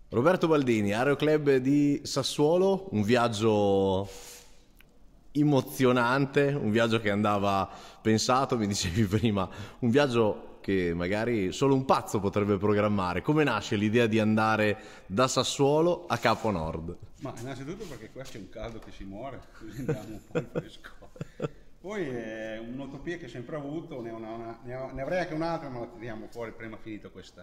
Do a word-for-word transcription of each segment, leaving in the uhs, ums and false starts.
Roberto Baldini, Aeroclub di Sassuolo, un viaggio emozionante, un viaggio che andava pensato, mi dicevi prima, un viaggio che magari solo un pazzo potrebbe programmare. Come nasce l'idea di andare da Sassuolo a Capo Nord? Ma innanzitutto perché qua c'è un caldo che si muore, così andiamo un po' in fresco. Poi è un'utopia che ho sempre avuto, ne, ho una, una, ne, ho, ne avrei anche un'altra, ma la tiriamo fuori prima finito questa.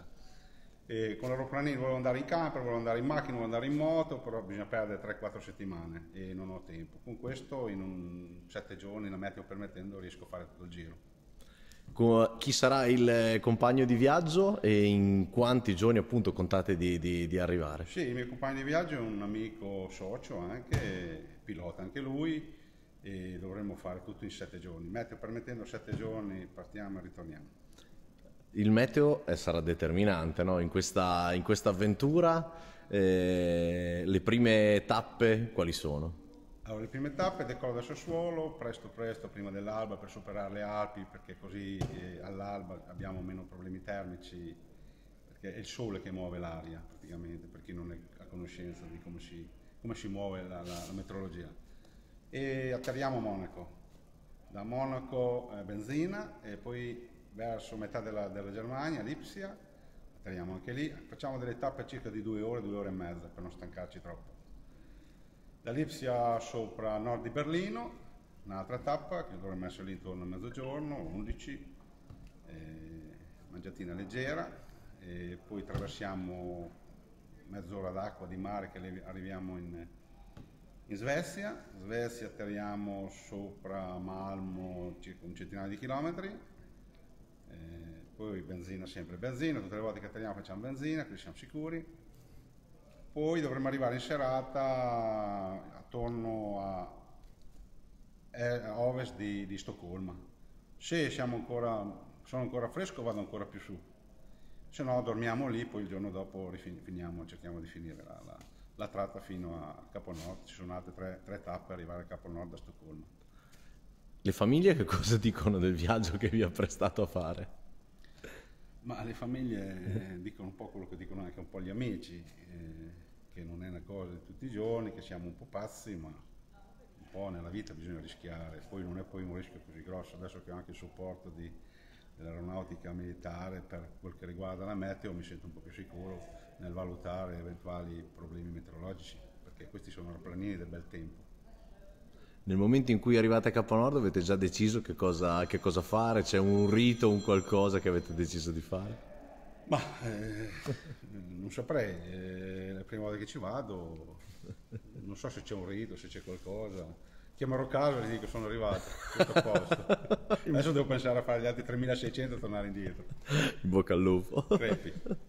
E con l'aeroplanino volevo andare in camper, volevo andare in macchina, volevo andare in moto, però bisogna perdere tre quattro settimane e non ho tempo. Con questo in un sette giorni, la meteo permettendo, riesco a fare tutto il giro. Chi sarà il compagno di viaggio e in quanti giorni appunto contate di, di, di arrivare? Sì, il mio compagno di viaggio è un amico socio anche, pilota anche lui, e dovremmo fare tutto in sette giorni. Meteo permettendo, sette giorni partiamo e ritorniamo. Il meteo sarà determinante, no? in, questa, in questa avventura. Eh, le prime tappe quali sono? Allora, le prime tappe decollo da Sassuolo, presto presto prima dell'alba per superare le Alpi, perché così eh, all'alba abbiamo meno problemi termici, perché è il sole che muove l'aria praticamente, per chi non è a conoscenza di come si, come si muove la, la, la meteorologia. E atterriamo a Monaco, da Monaco eh, benzina e poi verso metà della, della Germania, Lipsia, atterriamo anche lì, facciamo delle tappe circa di due ore, due ore e mezza per non stancarci troppo. Da Lipsia sopra a nord di Berlino, un'altra tappa che dovremmo essere lì intorno a mezzogiorno, undici, eh, mangiatina leggera, e poi attraversiamo mezz'ora d'acqua di mare che arriviamo in, in Svezia. Svezia atterriamo sopra Malmo circa un centinaio di chilometri, eh, poi benzina, sempre benzina, tutte le volte che atterriamo facciamo benzina, così siamo sicuri. Poi dovremmo arrivare in serata attorno a, a ovest di, di Stoccolma. Se siamo ancora, sono ancora fresco vado ancora più su, se no dormiamo lì, poi il giorno dopo rifiniamo, cerchiamo di finire la, la, la tratta fino a Capo Nord. Ci sono altre tre, tre tappe per arrivare a Capo Nord da Stoccolma. Le famiglie che cosa dicono del viaggio che vi ha prestato a fare? Ma le famiglie eh, dicono un po' quello che dicono anche un po' gli amici, eh, che non è una cosa di tutti i giorni, che siamo un po' pazzi, ma un po' nella vita bisogna rischiare. Poi non è poi un rischio così grosso, adesso che ho anche il supporto di, dell'aeronautica militare per quel che riguarda la meteo, mi sento un po' più sicuro nel valutare eventuali problemi meteorologici, perché questi sono aeroplanini del bel tempo. Nel momento in cui arrivate a Capo Nord avete già deciso che cosa, che cosa fare? C'è un rito, un qualcosa che avete deciso di fare? Ma eh, non saprei, eh, la prima volta che ci vado non so se c'è un rito, se c'è qualcosa. Chiamerò casa e gli dico che sono arrivato, tutto a posto. Adesso devo pensare a fare gli altri tremilaseicento e tornare indietro. In bocca al lupo. Crepi.